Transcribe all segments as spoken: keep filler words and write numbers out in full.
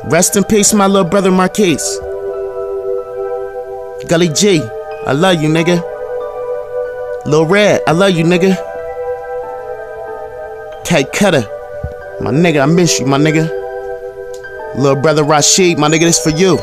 Rest in peace, my little brother Marquise. Gully G, I love you, nigga. Lil Red, I love you, nigga. K Cutter, my nigga, I miss you, my nigga. Lil brother Rashid, my nigga, this for you.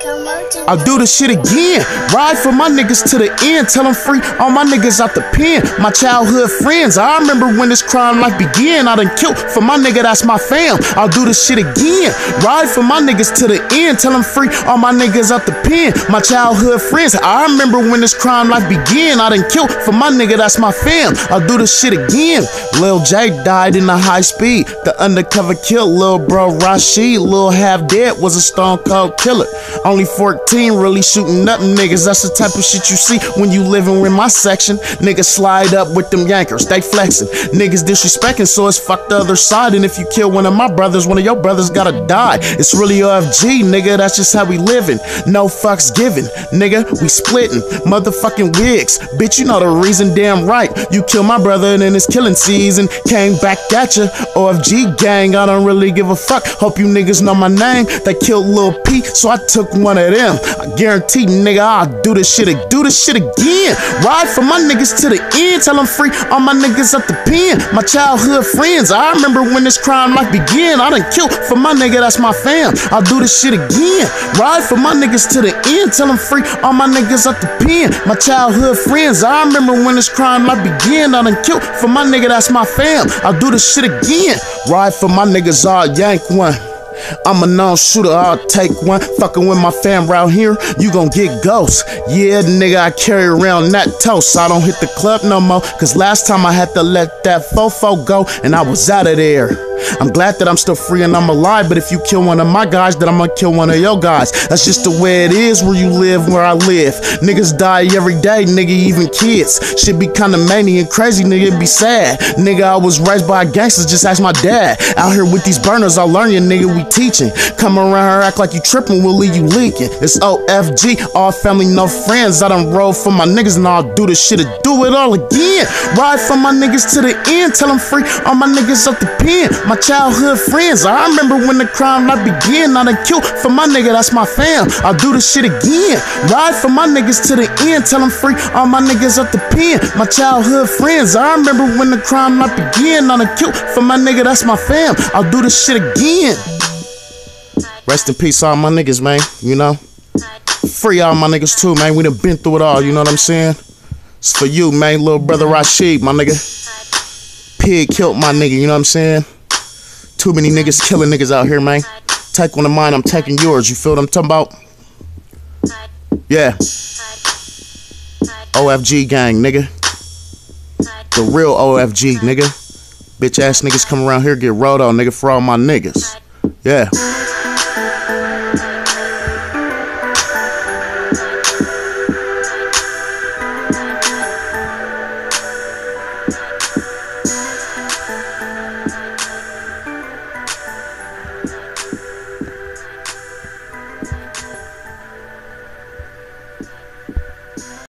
I'll do this shit again. Ride for my niggas to the end. Tell them free all my niggas out the pen. My childhood friends. I remember when this crime life began. I done killed for my nigga, that's my fam. I'll do this shit again. Ride for my niggas to the end. Tell them free all my niggas out the pen. My childhood friends. I remember when this crime life began. I done killed for my nigga, that's my fam. I'll do this shit again. Lil J died in the high speed. The undercover killed Lil bro Rashid. Lil Half Dead was a stone cold killer. Only fourteen. Really shooting up niggas, that's the type of shit you see when you living in my section. Niggas slide up with them yankers, they flexing. Niggas disrespecting, so it's fuck the other side. And if you kill one of my brothers, one of your brothers gotta die. It's really O F G, nigga, that's just how we living. No fucks given, nigga, we splitting. Motherfucking wigs, bitch, you know the reason, damn right. You killed my brother and then it's killing season came back at ya. O F G gang, I don't really give a fuck. Hope you niggas know my name. They killed Lil P, so I took one of them. I guarantee, nigga, I'll do this shit, do this shit again. Ride for my niggas to the end. Tell them free all my niggas at the pen. My childhood friends. I remember when this crime life began. I done killed for my nigga, that's my fam. I'll do this shit again. Ride for my niggas to the end. Tell them free all my niggas at the pen. My childhood friends. I remember when this crime life began. I done killed for my nigga, that's my fam. I'll do this shit again. Ride for my niggas, I'll yank one. I'm a known shooter, I'll take one. Fucking with my fam round here, you gon' get ghosts. Yeah, nigga, I carry around that toast. I don't hit the club no more, cause last time I had to let that fofo go, and I was out of there. I'm glad that I'm still free and I'm alive, but if you kill one of my guys, then I'm gonna kill one of your guys. That's just the way it is where you live, where I live. Niggas die every day, nigga, even kids. Shit be kinda many and crazy, nigga, it be sad. Nigga, I was raised by gangsters, just ask my dad. Out here with these burners, I learn you, nigga, we teaching. Come around here, act like you tripping, we'll leave you leaking. It's O F G, all family, no friends. I done roll for my niggas and I'll do this shit and do it all again. Ride for my niggas to the end, tell them free all my niggas up the pen. My childhood friends. I remember when the crime life began. I done killed for my nigga, that's my fam. I'll do this shit again. Ride for my niggas to the end. Tell them free all my niggas at the pen. My childhood friends. I remember when the crime life began. I done killed for my nigga, that's my fam. I'll do this shit again. Rest in peace, all my niggas, man. You know? Free all my niggas too, man. We done been through it all, you know what I'm saying? It's for you, man. Little brother Rashid, my nigga. Pig killed my nigga, you know what I'm saying? Too many niggas killing niggas out here, man. Take one of mine, I'm taking yours. You feel what I'm talking about? Yeah. O F G gang, nigga. The real O F G, nigga. Bitch ass niggas come around here, get rolled on, nigga, for all my niggas. Yeah.